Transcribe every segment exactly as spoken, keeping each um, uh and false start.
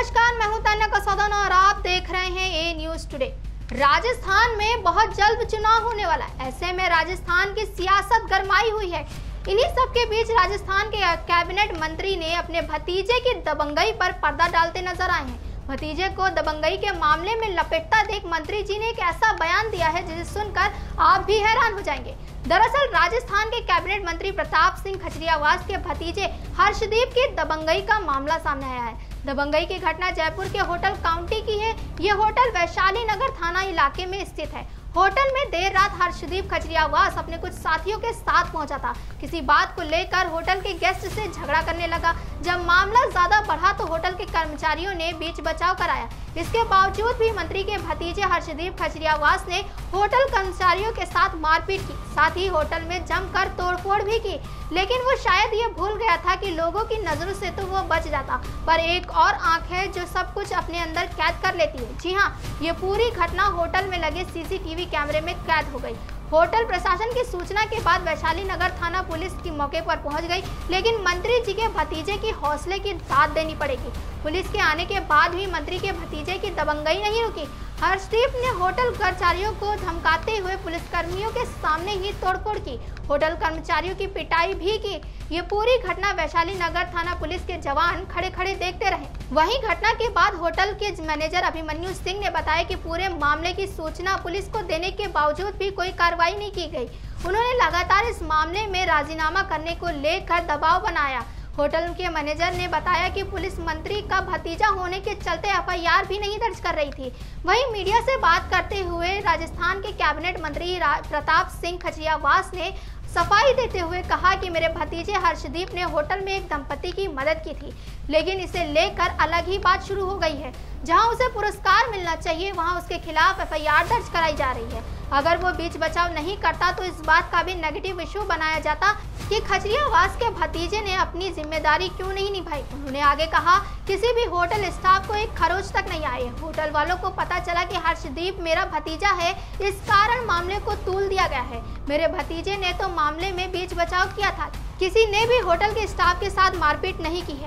नमस्कार, मैं हूं तान्या कसौदन और आप देख रहे हैं ए न्यूज टुडे। राजस्थान में बहुत जल्द चुनाव होने वाला है। ऐसे में राजस्थान की सियासत गरमाई हुई है। इन्हीं सब के बीच राजस्थान के कैबिनेट मंत्री ने अपने भतीजे की दबंगई पर पर्दा डालते नजर आए हैं। भतीजे को दबंगई के मामले में लपेटता देख मंत्री जी ने एक ऐसा बयान दिया है जिसे सुनकर आप भी हैरान हो जाएंगे। दरअसल राजस्थान के कैबिनेट मंत्री प्रताप सिंह खजरियावास के भतीजे हर्षदीप की दबंगई का मामला सामने आया है। दबंगई की घटना जयपुर के होटल काउंटी की है। ये होटल वैशाली नगर थाना इलाके में स्थित है। होटल में देर रात हर्षदीप खजरियावास अपने कुछ साथियों के साथ पहुंचा था। किसी बात को लेकर होटल के गेस्ट से झगड़ा करने लगा। जब मामला ज्यादा बढ़ा तो होटल के कर्मचारियों ने बीच बचाव कराया। इसके बावजूद भी मंत्री के भतीजे हर्षदीप खजरियावास ने होटल कर्मचारियों के साथ मारपीट की, साथ ही होटल में जमकर तोड़फोड़ भी की। लेकिन वो शायद ये भूल गया था कि लोगों की नजरों से तो वो बच जाता, पर एक और आंख है जो सब कुछ अपने अंदर कैद कर लेती है। जी हाँ, ये पूरी घटना होटल में लगे सीसीटीवी कैमरे में कैद हो गई। होटल प्रशासन की सूचना के बाद वैशाली नगर थाना पुलिस की मौके पर पहुंच गई, लेकिन मंत्री जी के भतीजे की हौसले की दाद देनी पड़ेगी। पुलिस के आने के बाद भी मंत्री के भतीजे की दबंगई नहीं रुकी। हर्षदीप ने होटल कर्मचारियों को धमकाते हुए पुलिसकर्मियों के सामने ही तोड़फोड़ की, होटल कर्मचारियों की पिटाई भी की। ये पूरी घटना वैशाली नगर थाना पुलिस के जवान खड़े खड़े देखते रहे। वहीं घटना के बाद होटल के मैनेजर अभिमन्यु सिंह ने बताया कि पूरे मामले की सूचना पुलिस को देने के बावजूद भी कोई कार्रवाई नहीं की गई। उन्होंने लगातार इस मामले में राजीनामा करने को लेकर दबाव बनाया। होटल के मैनेजर ने बताया कि पुलिस मंत्री का भतीजा होने के चलते एफ आई आर भी नहीं दर्ज कर रही थी। वहीं मीडिया से बात करते हुए राजस्थान के कैबिनेट मंत्री प्रताप सिंह खजरियावास ने सफाई देते हुए कहा कि मेरे भतीजे हर्षदीप ने होटल में एक दंपति की मदद की थी, लेकिन इसे लेकर अलग ही बात शुरू हो गई है। जहां उसे पुरस्कार मिलना चाहिए वहां उसके खिलाफ एफ आई आर दर्ज कराई जा रही है। अगर वो बीच बचाव नहीं करता तो इस बात का भी नेगेटिव इशू बनाया जाता कि खजरियावास के भतीजे ने अपनी जिम्मेदारी क्यों नहीं निभाई। उन्होंने आगे कहा, किसी भी होटल स्टाफ को एक खरोच तक नहीं आई है। होटल वालों को पता चला कि हर्षदीप मेरा भतीजा है, इस कारण मामले को तूल दिया गया है। मेरे भतीजे ने तो मामले में बीच बचाव किया था, किसी ने भी होटल के स्टाफ के साथ मारपीट नहीं की है।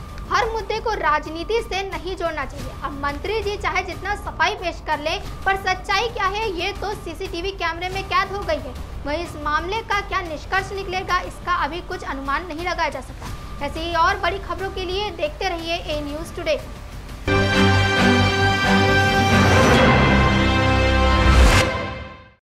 हर मुद्दे को राजनीति से नहीं जोड़ना चाहिए। अब मंत्री जी चाहे जितना सफाई पेश कर ले, पर सच्चाई क्या है ये तो सीसीटीवी कैमरे में कैद हो गई है। वहीं इस मामले का क्या निष्कर्ष निकलेगा, इसका अभी कुछ अनुमान नहीं लगाया जा सकता। ऐसी ही और बड़ी खबरों के लिए देखते रहिए ए न्यूज टुडे।